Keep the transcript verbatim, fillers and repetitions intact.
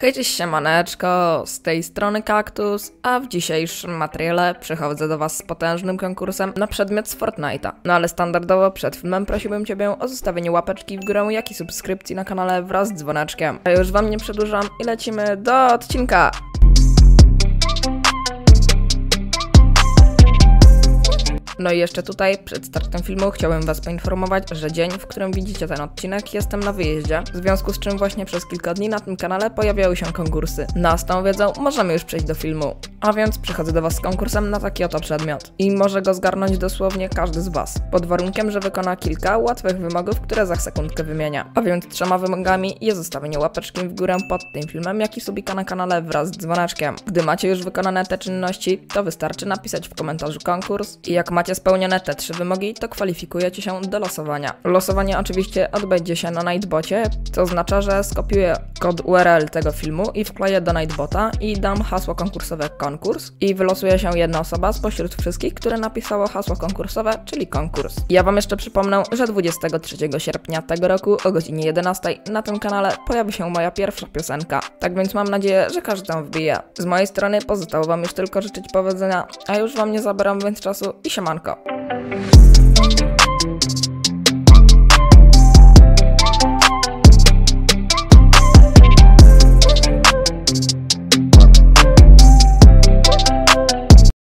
Hej, cześć, siemaneczko, z tej strony Kaktus, a w dzisiejszym materiale przychodzę do was z potężnym konkursem na przedmiot z Fortnite'a. No ale standardowo przed filmem prosiłbym ciebie o zostawienie łapeczki w górę, jak i subskrypcji na kanale wraz z dzwoneczkiem. A już wam nie przedłużam i lecimy do odcinka! No i jeszcze tutaj, przed startem filmu, chciałbym was poinformować, że dzień, w którym widzicie ten odcinek, jestem na wyjeździe, w związku z czym właśnie przez kilka dni na tym kanale pojawiały się konkursy. No a z tą wiedzą możemy już przejść do filmu. A więc przychodzę do was z konkursem na taki oto przedmiot. I może go zgarnąć dosłownie każdy z was, pod warunkiem, że wykona kilka łatwych wymogów, które za sekundkę wymienia. A więc trzema wymogami jest zostawienie łapeczki w górę pod tym filmem, jak i subika na kanale wraz z dzwoneczkiem. Gdy macie już wykonane te czynności, to wystarczy napisać w komentarzu konkurs i jak macie spełnione te trzy wymogi, to kwalifikujecie się do losowania. Losowanie oczywiście odbędzie się na Nightbocie, co oznacza, że skopiuję kod U R L tego filmu i wkleję do Nightbota i dam hasło konkursowe konkurs i wylosuje się jedna osoba spośród wszystkich, które napisało hasło konkursowe, czyli konkurs. Ja wam jeszcze przypomnę, że dwudziestego trzeciego sierpnia tego roku o godzinie jedenastej na tym kanale pojawi się moja pierwsza piosenka. Tak więc mam nadzieję, że każdy tam wbije. Z mojej strony pozostało wam już tylko życzyć powodzenia, a już wam nie zabieram więc czasu i siemanko.